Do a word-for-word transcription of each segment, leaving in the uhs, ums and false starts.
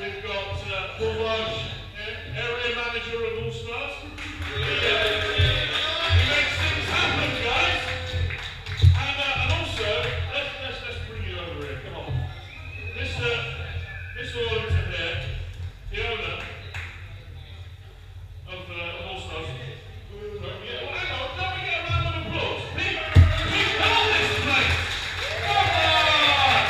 We've got uh, Paul Marsh, uh, area manager of Allstars. He, uh, he makes things happen, guys. And, uh, and also, let's, let's, let's bring you over here. Come on. This, uh, this Orlington here, the owner of uh, Allstars. Uh, yeah, well, hang on, don't we get a round of applause? Pete, Pete, hold this place. Come on!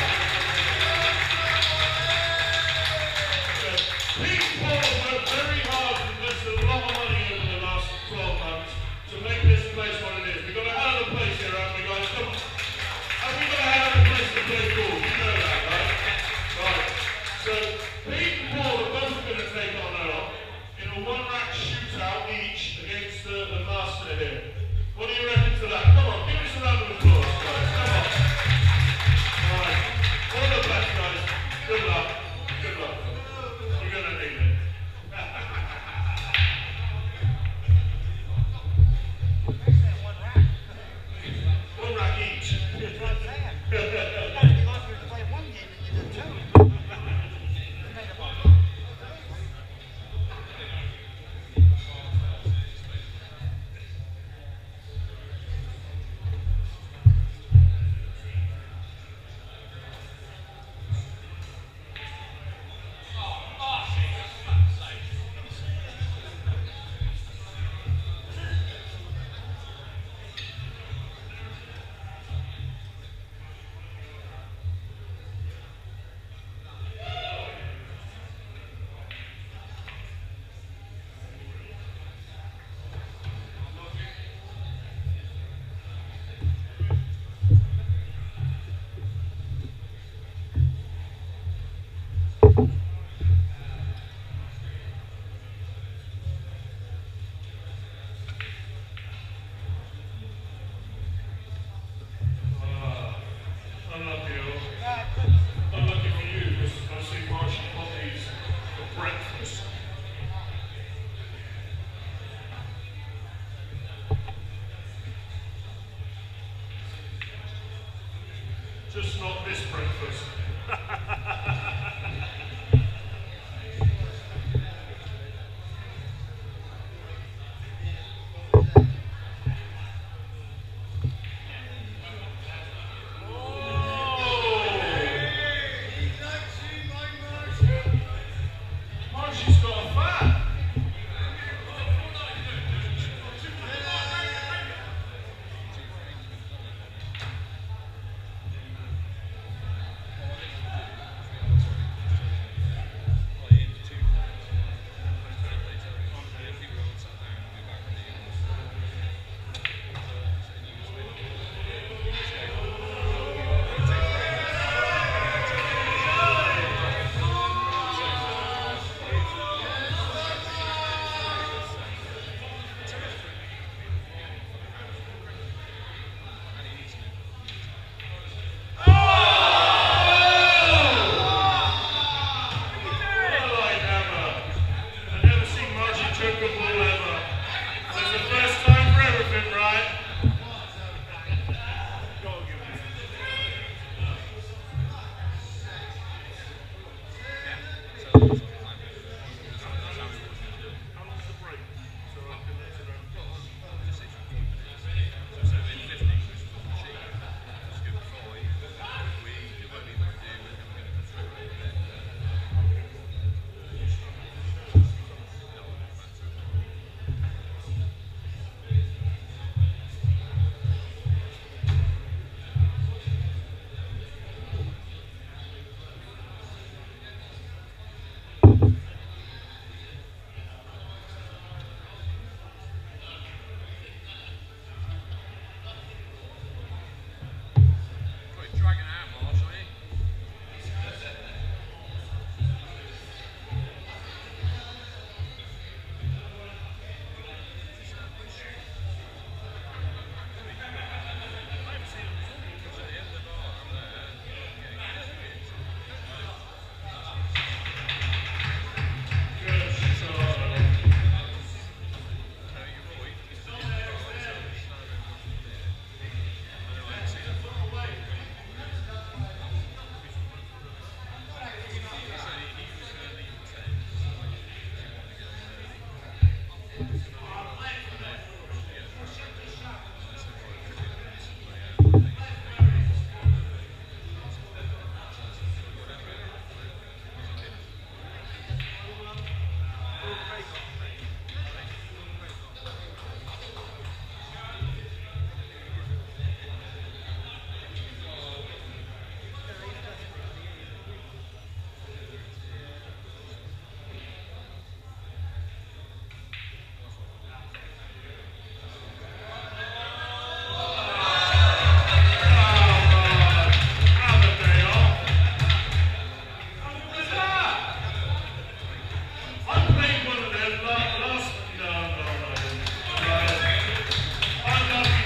Pete and Paul have worked very hard and invested a lot of money over the last twelve months to make this place what it is. We've got a hell of a place here, haven't we, guys? Come on. And we've got a hell of a place to play pool. You know that, right? Right. So, Pete and Paul are both going to take on Earl in a one-rack shootout each against the, the master here. What do you reckon to that? Come on, give us a round of applause, guys. Come on. All right. All the best, guys. Good luck. Good luck. You're going to need it. One rack each. Just not this breakfast. Marshy's got a fan.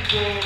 for